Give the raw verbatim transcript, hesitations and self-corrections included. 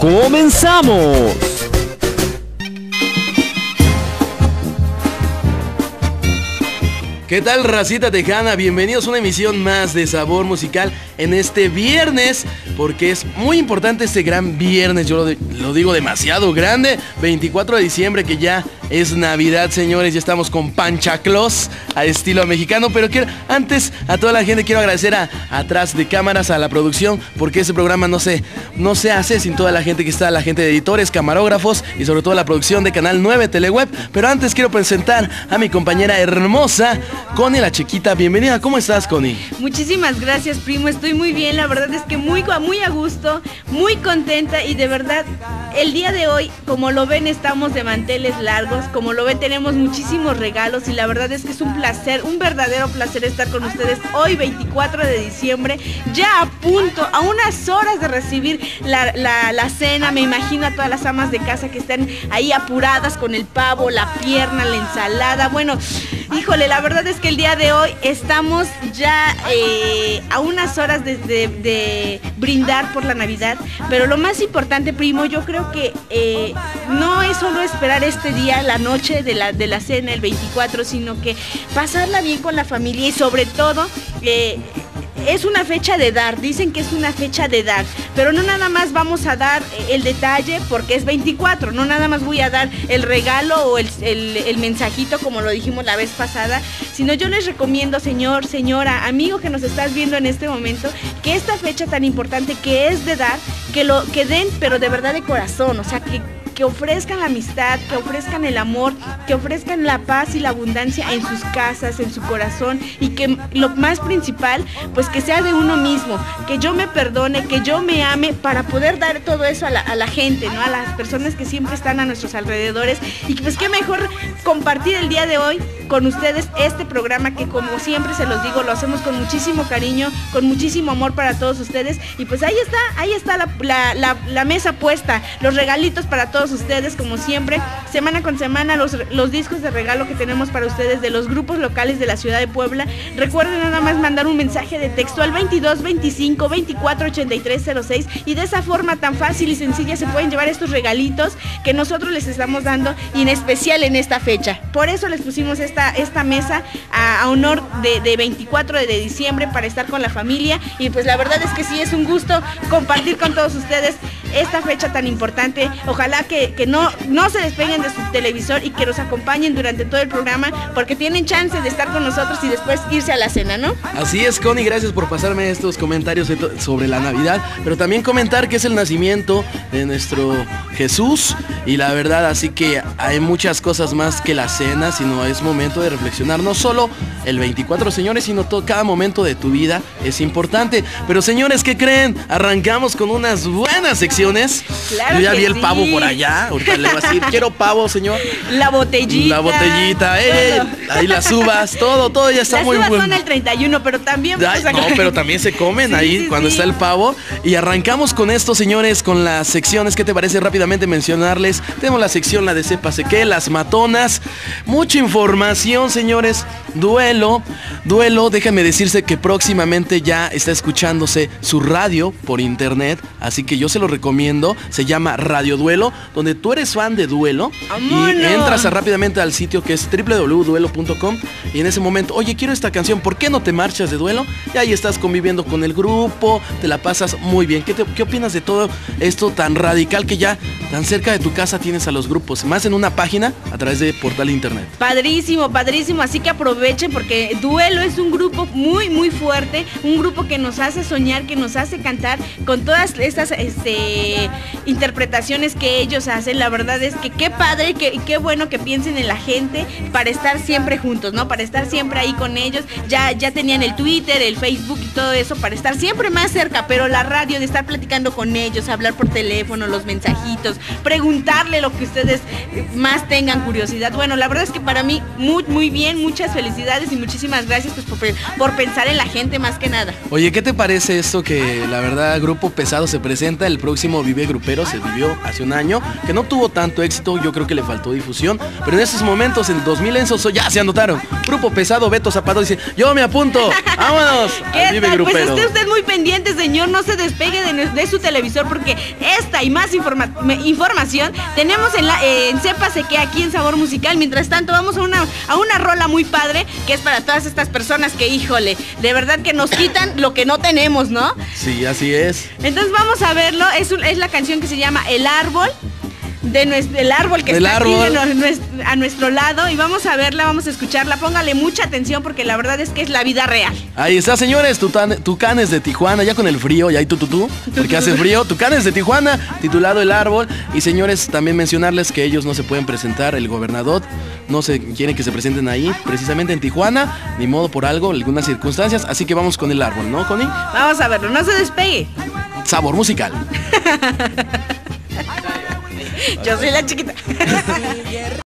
¡Comenzamos! ¿Qué tal, racita tejana? Bienvenidos a una emisión más de Sabor Musical en este viernes, porque es muy importante este gran viernes, yo lo, de, lo digo demasiado grande, veinticuatro de diciembre, que ya es Navidad, señores, ya estamos con Panchaclos a estilo mexicano, pero quiero, antes a toda la gente quiero agradecer a atrás de cámaras, a la producción, porque ese programa no se, no se hace sin toda la gente que está, la gente de editores, camarógrafos y sobre todo la producción de Canal nueve Teleweb. Pero antes quiero presentar a mi compañera hermosa, Connie la Chiquita. Bienvenida, ¿cómo estás, Connie? Muchísimas gracias, primo, estoy muy bien, la verdad es que muy, muy a gusto, muy contenta y de verdad, el día de hoy, como lo ven, estamos de manteles largos, como lo ven, tenemos muchísimos regalos y la verdad es que es un placer, un verdadero placer estar con ustedes hoy, veinticuatro de diciembre, ya a punto, a unas horas de recibir la, la, la cena. Me imagino a todas las amas de casa que están ahí apuradas con el pavo, la pierna, la ensalada. Bueno, híjole, la verdad es que el día de hoy estamos ya eh, a unas horas de, de, de brindar por la Navidad, pero lo más importante, primo, yo creo que eh, no es solo esperar este día, la noche de la, de la cena, el veinticuatro, sino que pasarla bien con la familia y sobre todo eh, es una fecha de dar, dicen que es una fecha de dar, pero no nada más vamos a dar el detalle porque es veinticuatro, no nada más voy a dar el regalo o el, el, el mensajito como lo dijimos la vez pasada, sino yo les recomiendo, señor, señora, amigo que nos estás viendo en este momento, que esta fecha tan importante que es de dar, que lo que den, pero de verdad de corazón, o sea, que que ofrezcan la amistad, que ofrezcan el amor, que ofrezcan la paz y la abundancia en sus casas, en su corazón, y que lo más principal, pues que sea de uno mismo, que yo me perdone, que yo me ame para poder dar todo eso a la, a la gente, ¿no? A las personas que siempre están a nuestros alrededores, y pues qué mejor compartir el día de hoy con ustedes este programa que, como siempre se los digo, lo hacemos con muchísimo cariño, con muchísimo amor para todos ustedes, y pues ahí está, ahí está la, la, la, la mesa puesta, los regalitos para todos ustedes, como siempre, semana con semana, los, los discos de regalo que tenemos para ustedes de los grupos locales de la ciudad de Puebla. Recuerden nada más mandar un mensaje de texto al veintidós veinticinco veinticuatro ochenta y tres cero seis y de esa forma tan fácil y sencilla se pueden llevar estos regalitos que nosotros les estamos dando, y en especial en esta fecha. Por eso les pusimos esta, esta mesa a, a honor de, de veinticuatro de diciembre para estar con la familia, y pues la verdad es que sí es un gusto compartir con todos ustedes esta fecha tan importante. Ojalá que, que no, no se despeguen de su televisor y que nos acompañen durante todo el programa, porque tienen chance de estar con nosotros y después irse a la cena, ¿no? Así es, Connie, gracias por pasarme estos comentarios sobre la Navidad, pero también comentar que es el nacimiento de nuestro Jesús, y la verdad, así que hay muchas cosas más que la cena, sino es momento de reflexionar, no solo el veinticuatro, señores, sino todo, cada momento de tu vida es importante. Pero señores, ¿qué creen? Arrancamos con unas buenas secciones. Claro. Yo ya vi sí. el pavo por allá. Ahorita le voy a decir, quiero pavo, señor. La botellita. La botellita, eh, bueno. Ahí las uvas, todo, todo ya está las muy bueno. bueno. Las uvas son el treinta y uno, pero también Ay, no, pero también se comen sí, ahí sí, cuando sí. está el pavo. Y arrancamos con esto, señores, con las secciones. ¿Qué te parece rápidamente mencionarles? Tenemos la sección, la de Sépase Qué, las matonas. Mucha información, señores. Duelo, duelo, déjame decirse que próximamente ya está escuchándose su radio por internet, así que yo se lo recomiendo, se llama Radio Duelo, donde tú eres fan de Duelo. ¡Vámonos! Y entras a, rápidamente al sitio que es doble u doble u doble u punto duelo punto com, y en ese momento, oye, quiero esta canción, ¿por qué no te marchas de Duelo? Y ahí estás conviviendo con el grupo, te la pasas muy bien. ¿Qué, te, qué opinas de todo esto tan radical que ya tan cerca de tu casa tienes a los grupos, más en una página a través de portal internet? Padrísimo, padrísimo, así que aprovechen porque Duelo es un grupo muy muy fuerte, un grupo que nos hace soñar, que nos hace cantar con todas estas este, interpretaciones que ellos hacen. La verdad es que qué padre y qué, qué bueno que piensen en la gente para estar siempre juntos, ¿no? Para estar siempre ahí con ellos. Ya, ya tenían el Twitter, el Facebook y todo eso para estar siempre más cerca, pero la radio, de estar platicando con ellos, hablar por teléfono, los mensajitos, preguntarle lo que ustedes más tengan curiosidad. Bueno, la verdad es que para mí muy, muy bien, muchas felicidades y muchísimas gracias pues, por, por pensar en la gente más que nada. Oye, ¿qué te parece esto que la verdad Grupo Pesado se presenta el próximo Vive Grupero? Se vivió hace un año, que no tuvo tanto éxito, yo creo que le faltó difusión, pero en estos momentos, en el dos mil ensos, ya se anotaron. Grupo Pesado, Beto Zapata dice, yo me apunto, vámonos al Vive tal? Grupero. Pues esté usted muy pendiente, señor, no se despegue de, de su televisor porque esta y más informa información tenemos en, la, eh, en Sépase Qué aquí en Sabor Musical. Mientras tanto, vamos a una, a una rola muy padre que es para todas estas personas que, híjole, de verdad que nos quitan lo que no tenemos, ¿no? Sí, así es. Entonces vamos a verlo, es, un, es la canción que se llama El Árbol. De nuestro, el árbol que el está árbol. aquí de nuestro, a nuestro lado y vamos a verla, vamos a escucharla, póngale mucha atención porque la verdad es que es la vida real. Ahí está, señores, Tutan, Tucanes de Tijuana, ya con el frío, ya hay tututú, porque hace frío, Tucanes de Tijuana, titulado El Árbol. Y señores, también mencionarles que ellos no se pueden presentar, el gobernador no se quiere que se presenten ahí, precisamente en Tijuana, ni modo por algo, algunas circunstancias, así que vamos con El Árbol, ¿no, Connie? Vamos a verlo, no se despegue. Sabor Musical. Yo soy la chiquita.